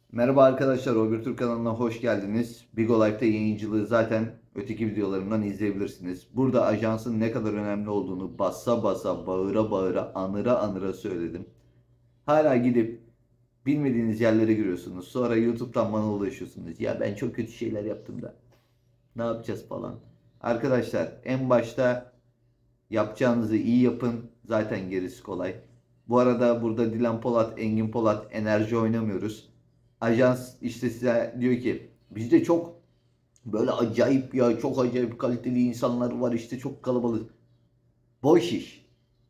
Merhaba arkadaşlar, Türk kanalına hoş geldiniz. Bigo Life'da yayıncılığı zaten öteki videolarımdan izleyebilirsiniz. Burada ajansın ne kadar önemli olduğunu bassa bassa, bağıra bağıra, anıra anıra söyledim. Hala gidip bilmediğiniz yerlere giriyorsunuz. Sonra YouTube'dan bana ulaşıyorsunuz. Ya ben çok kötü şeyler yaptım da ne yapacağız falan. Arkadaşlar en başta yapacağınızı iyi yapın. Zaten gerisi kolay. Bu arada burada Dilan Polat, Engin Polat enerji oynamıyoruz. Ajans işte size diyor ki bizde çok böyle acayip ya çok acayip kaliteli insanlar var işte çok kalabalık. Boş iş.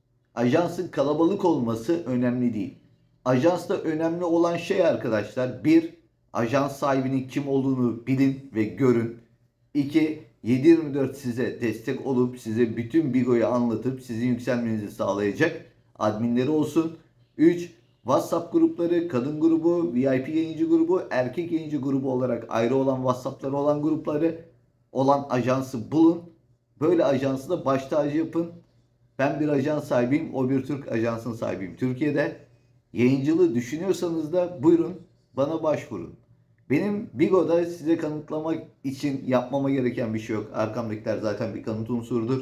Ajansın kalabalık olması önemli değil. Ajansta önemli olan şey arkadaşlar bir, ajans sahibinin kim olduğunu bilin ve görün. İki, 7/24 size destek olup size bütün Bigo'yu anlatıp sizin yükselmenizi sağlayacak adminleri olsun. 3. WhatsApp grupları, kadın grubu, VIP yayıncı grubu, erkek yayıncı grubu olarak ayrı olan WhatsApp'ları olan grupları olan ajansı bulun. Böyle ajansı da baş tacı yapın. Ben bir ajans sahibiyim. O bir Türk ajansın sahibiyim. Türkiye'de yayıncılığı düşünüyorsanız da buyurun bana başvurun. Benim Bigo'da size kanıtlamak için yapmama gereken bir şey yok. Arkamdakiler zaten bir kanıt unsurudur.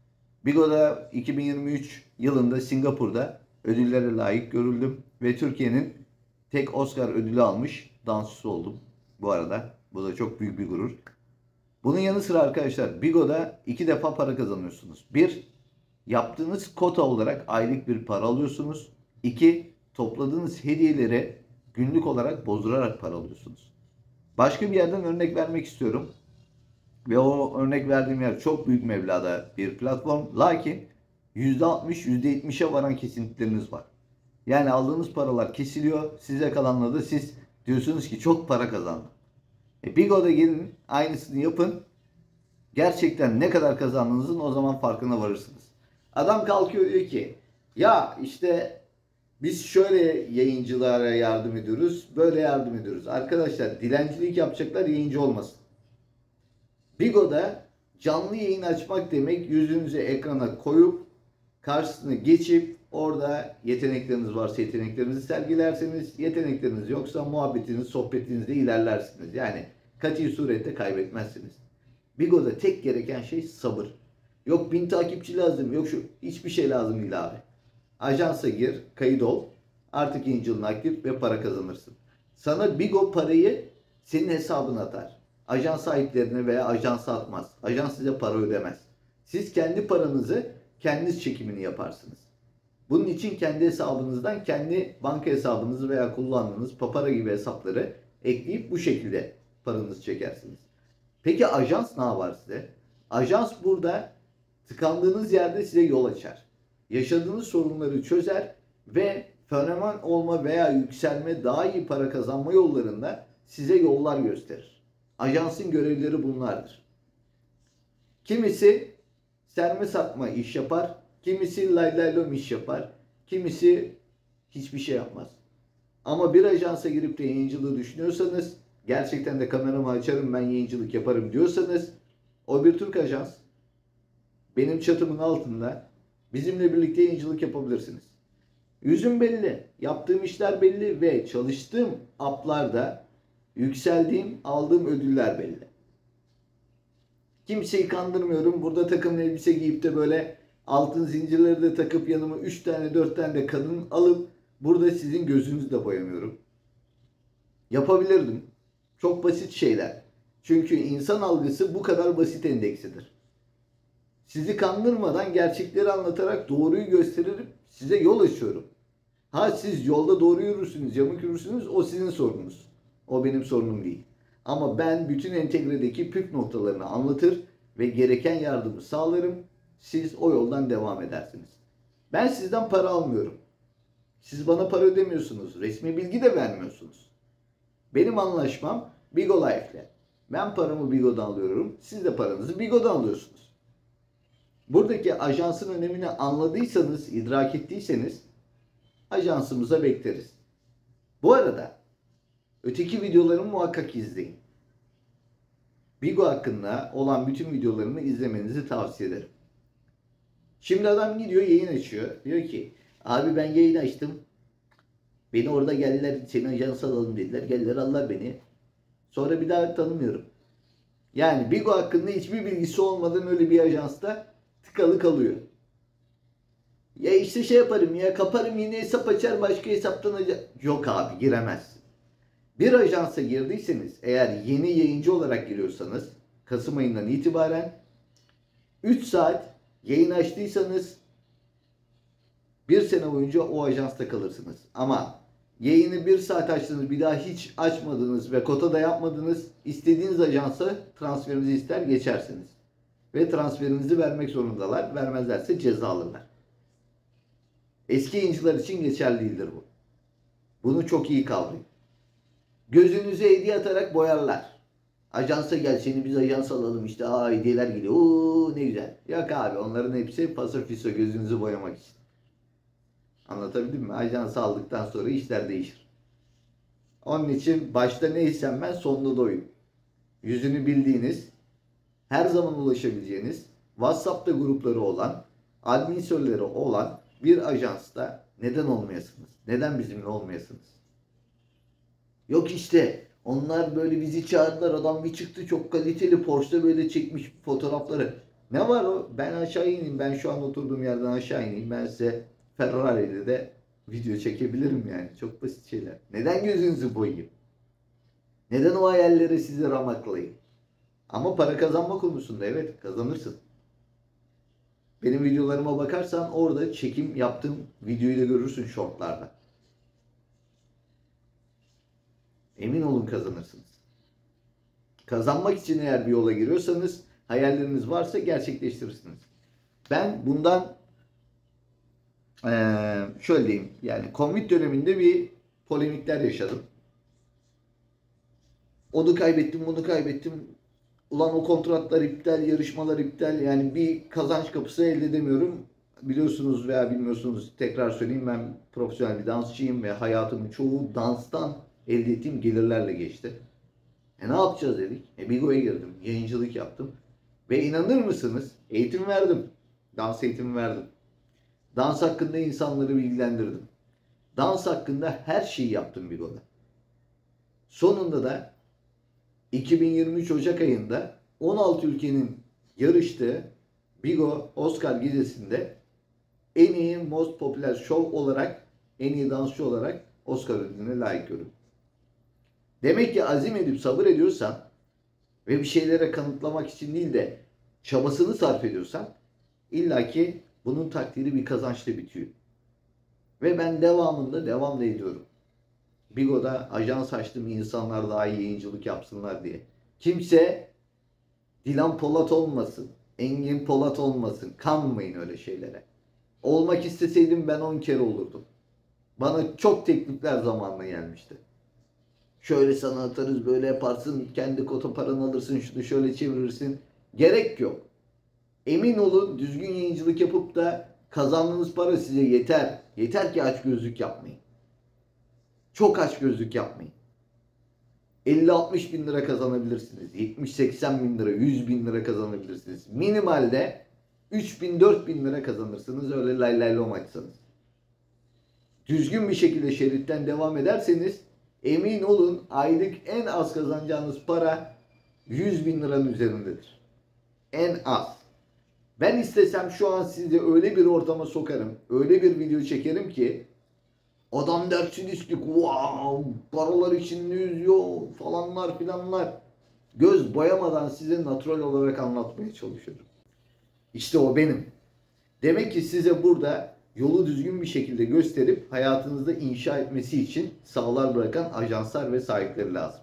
Bigo'da 2023 yılında Singapur'da ödüllere layık görüldüm. Ve Türkiye'nin tek Oscar ödülü almış dansçısı oldum. Bu arada bu da çok büyük bir gurur. Bunun yanı sıra arkadaşlar Bigo'da iki defa para kazanıyorsunuz. Bir, yaptığınız kota olarak aylık bir para alıyorsunuz. İki, topladığınız hediyeleri günlük olarak bozdurarak para alıyorsunuz. Başka bir yerden örnek vermek istiyorum. Ve o örnek verdiğim yer çok büyük meblağda bir platform. Lakin %60, %70'e varan kesintileriniz var. Yani aldığınız paralar kesiliyor. Size kalanla da siz diyorsunuz ki çok para kazandım. Bigo'da gelin aynısını yapın. Gerçekten ne kadar kazandığınızın o zaman farkına varırsınız. Adam kalkıyor diyor ki ya işte biz şöyle yayıncılara yardım ediyoruz, böyle yardım ediyoruz. Arkadaşlar dilencilik yapacaklar yayıncı olmasın. Bigo'da canlı yayın açmak demek yüzünüzü ekrana koyup karşısına geçip orada yetenekleriniz varsa yeteneklerinizi sergilerseniz, yetenekleriniz yoksa muhabbetiniz, sohbetinizde ilerlersiniz. Yani kati surette kaybetmezsiniz. Bigo'da tek gereken şey sabır. Yok 1000 takipçi lazım, yok şu hiçbir şey lazım değil abi. Ajansa gir, kayıt ol. Artık yayıncılığın aktif ve para kazanırsın. Sana Bigo parayı senin hesabına atar. Ajans sahiplerine veya ajansa atmaz. Ajans size para ödemez. Siz kendi paranızı kendiniz çekimini yaparsınız. Bunun için kendi hesabınızdan kendi banka hesabınızı veya kullandığınız papara gibi hesapları ekleyip bu şekilde paranızı çekersiniz. Peki ajans ne yapar size? Ajans burada tıkandığınız yerde size yol açar. Yaşadığınız sorunları çözer ve fenomen olma veya yükselme, daha iyi para kazanma yollarında size yollar gösterir. Ajansın görevleri bunlardır. Kimisi serme satma iş yapar, kimisi lay lay lom iş yapar, kimisi hiçbir şey yapmaz. Ama bir ajansa girip de yayıncılığı düşünüyorsanız, gerçekten de kameramı açarım ben yayıncılık yaparım diyorsanız, o bir Türk ajans benim çatımın altında bizimle birlikte yayıncılık yapabilirsiniz. Yüzüm belli, yaptığım işler belli ve çalıştığım app'larda yükseldiğim, aldığım ödüller belli. Kimseyi kandırmıyorum. Burada takım elbise giyip de böyle altın zincirleri de takıp yanıma 3 tane 4 tane de kadın alıp burada sizin gözünüzü de boyamıyorum. Yapabilirdim. Çok basit şeyler. Çünkü insan algısı bu kadar basit endeksidir. Sizi kandırmadan gerçekleri anlatarak doğruyu gösterip size yol açıyorum. Ha siz yolda doğru yürürsünüz, yamuk yürürsünüz o sizin sorununuz. O benim sorunum değil. Ama ben bütün entegredeki püf noktalarını anlatır ve gereken yardımı sağlarım. Siz o yoldan devam edersiniz. Ben sizden para almıyorum. Siz bana para ödemiyorsunuz. Resmi bilgi de vermiyorsunuz. Benim anlaşmam Bigo Life'le. Ben paramı Bigo'dan alıyorum. Siz de paranızı Bigo'dan alıyorsunuz. Buradaki ajansın önemini anladıysanız, idrak ettiyseniz ajansımıza bekleriz. Bu arada öteki videolarımı muhakkak izleyin. Bigo hakkında olan bütün videolarımı izlemenizi tavsiye ederim. Şimdi adam gidiyor yayın açıyor. Diyor ki abi ben yayın açtım. Beni orada geldiler, seni ajansa alalım dediler. Geldiler aldılar beni. Sonra bir daha tanımıyorum. Yani Bigo hakkında hiçbir bilgisi olmadan öyle bir ajansta tıkalı kalıyor. Ya işte şey yaparım ya, kaparım yine hesap açar başka hesaptan yok abi, giremezsin. Bir ajansa girdiyseniz, eğer yeni yayıncı olarak giriyorsanız Kasım ayından itibaren 3 saat yayın açtıysanız 1 sene boyunca o ajansta kalırsınız. Ama yayını 1 saat açtınız, bir daha hiç açmadınız ve kota da yapmadınız, istediğiniz ajansa transferinizi ister geçersiniz. Ve transferinizi vermek zorundalar. Vermezlerse ceza alırlar. Eski yayıncılar için geçerli değildir bu. Bunu çok iyi kavrayın. Gözünüze hediye atarak boyarlar. Ajansa gel, seni biz ajans alalım işte. Aa, hediyeler geliyor. Oo, ne güzel. Yok abi, onların hepsi pasofiso, gözünüzü boyamak için. Anlatabildim mi? Ajansı aldıktan sonra işler değişir. Onun için başta neysem ben, sonunda da oyun. Yüzünü bildiğiniz, her zaman ulaşabileceğiniz, WhatsApp'ta grupları olan, administratörleri olan bir ajansta neden olmayasınız? Neden bizimle olmayasınız? Yok işte onlar böyle bizi çağırdılar, adam bir çıktı çok kaliteli Porsche'da böyle çekmiş fotoğrafları. Ne var o? Ben aşağı ineyim. Ben şu an oturduğum yerden aşağı ineyim. Ben size Ferrari'de de video çekebilirim yani. Çok basit şeyler. Neden gözünüzü boyayayım? Neden o hayallere sizi ramaklayayım? Ama para kazanma konusunda evet kazanırsın. Benim videolarıma bakarsan orada çekim yaptığım videoyu da görürsün shortlarda. Emin olun kazanırsınız. Kazanmak için eğer bir yola giriyorsanız, hayalleriniz varsa gerçekleştirirsiniz. Ben bundan şöyle diyeyim, yani Covid döneminde bir polemikler yaşadım. Onu kaybettim, bunu kaybettim. Ulan o kontratlar iptal, yarışmalar iptal. Yani bir kazanç kapısı elde edemiyorum. Biliyorsunuz veya bilmiyorsunuz, tekrar söyleyeyim, ben profesyonel bir dansçıyım ve hayatımın çoğu danstan elde ettiğim gelirlerle geçti. Ne yapacağız dedik. Bigo'ya girdim, yayıncılık yaptım. Ve inanır mısınız? Eğitim verdim. Dans eğitimi verdim. Dans hakkında insanları bilgilendirdim. Dans hakkında her şeyi yaptım Bigo'da. Sonunda da 2023 Ocak ayında 16 ülkenin yarıştığı Bigo Oscar gecesinde en iyi Most Popular Show olarak, en iyi dansçı olarak Oscar ödülüne layık görüldüm. Demek ki azim edip sabır ediyorsan ve bir şeylere kanıtlamak için değil de çabasını sarf ediyorsan, illaki bunun takdiri bir kazançla bitiyor. Ve ben devam da ediyorum. Bigo'da ajans açtım, insanlar daha iyi yayıncılık yapsınlar diye. Kimse Dilan Polat olmasın, Engin Polat olmasın. Kanmayın öyle şeylere. Olmak isteseydim ben 10 kere olurdum. Bana çok teklifler zamanla gelmişti. Şöyle sana atarız, böyle yaparsın, kendi kota paranı alırsın, şunu şöyle çevirirsin. Gerek yok. Emin olun, düzgün yayıncılık yapıp da kazandığınız para size yeter. Yeter ki açgözlük yapmayın. Çok açgözlük yapmayın. 50-60 bin lira kazanabilirsiniz. 70-80 bin lira, 100 bin lira kazanabilirsiniz. Minimalde 3 bin, 4 bin lira kazanırsınız öyle lay lay lom açsanız. Düzgün bir şekilde şeritten devam ederseniz emin olun aylık en az kazanacağınız para 100 bin liranın üzerindedir. En az. Ben istesem şu an sizi öyle bir ortama sokarım, öyle bir video çekerim ki adam dersiniz ki wow, paralar içinde yüzüyor falanlar filanlar. Göz boyamadan size natural olarak anlatmaya çalışıyorum. İşte o benim. Demek ki size burada yolu düzgün bir şekilde gösterip hayatınızda inşa etmesi için sağlar bırakan ajanslar ve sahipleri lazım.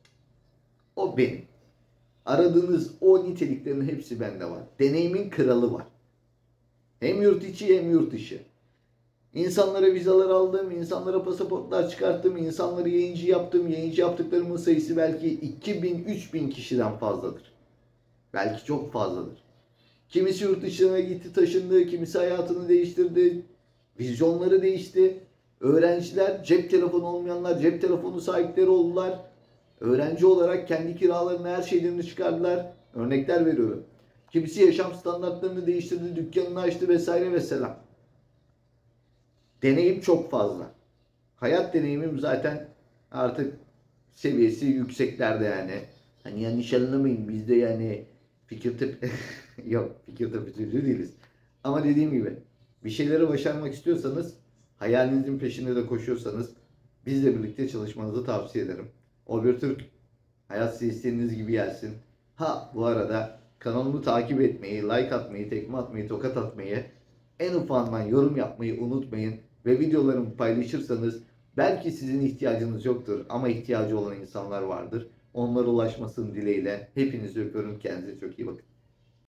O benim. Aradığınız o niteliklerin hepsi bende var. Deneyimin kralı var. Hem yurt içi hem yurt dışı. İnsanlara vizeler aldım, insanlara pasaportlar çıkarttım, insanları yayıncı yaptım. Yayıncı yaptıklarımın sayısı belki 2000-3000 kişiden fazladır. Belki çok fazladır. Kimisi yurt dışına gitti, taşındı, kimisi hayatını değiştirdi, vizyonları değişti. Öğrenciler, cep telefonu olmayanlar cep telefonu sahipleri oldular. Öğrenci olarak kendi kiralarını, her şeylerini çıkardılar. Örnekler veriyorum. Kimisi yaşam standartlarını değiştirdi, dükkanını açtı vesaire vesaire. Deneyim çok fazla. hayat deneyimim zaten artık seviyesi yükseklerde yani. Hani yanlış anlamayın, biz de yani Fikirtepe yok, Fikirtepe çocuğu değiliz. Ama dediğim gibi bir şeyleri başarmak istiyorsanız, hayalinizin peşinde de koşuyorsanız bizle birlikte çalışmanızı tavsiye ederim. O bir Türk hayat size istediğiniz gibi gelsin. Ha bu arada kanalımı takip etmeyi, like atmayı, tekme atmayı, tokat atmayı, en ufağından yorum yapmayı unutmayın. Ve videolarımı paylaşırsanız belki sizin ihtiyacınız yoktur ama ihtiyacı olan insanlar vardır. Onlara ulaşmasını dileğiyle hepinizi öpüyorum. Kendinize çok iyi bakın.